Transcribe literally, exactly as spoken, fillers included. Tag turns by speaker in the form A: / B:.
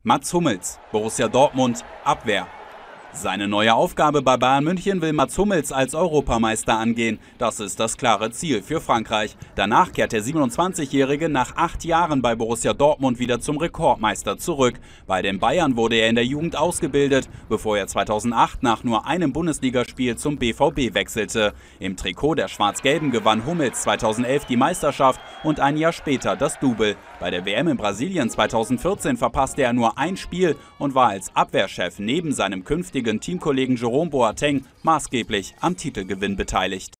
A: Mats Hummels, Borussia Dortmund, Abwehr. Seine neue Aufgabe bei Bayern München will Mats Hummels als Europameister angehen. Das ist das klare Ziel für Frankreich. Danach kehrt der siebenundzwanzigjährige nach acht Jahren bei Borussia Dortmund wieder zum Rekordmeister zurück. Bei den Bayern wurde er in der Jugend ausgebildet, bevor er zweitausendacht nach nur einem Bundesligaspiel zum B V B wechselte. Im Trikot der Schwarz-Gelben gewann Hummels zweitausendelf die Meisterschaft und ein Jahr später das Double. Bei der W M in Brasilien zweitausendvierzehn verpasste er nur ein Spiel und war als Abwehrchef neben seinem künftigen Teamkollegen Jerome Boateng maßgeblich am Titelgewinn beteiligt.